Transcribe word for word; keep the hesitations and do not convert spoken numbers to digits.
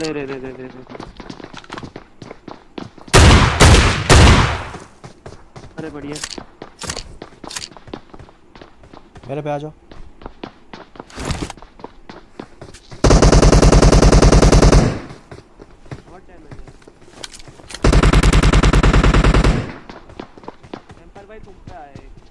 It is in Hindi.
अरे रे रे रे रे रे। अरे बढ़िया। मेरे पे आ जाओ। बहुत डैमेज है। टेम्पर भाई तुम पे आए।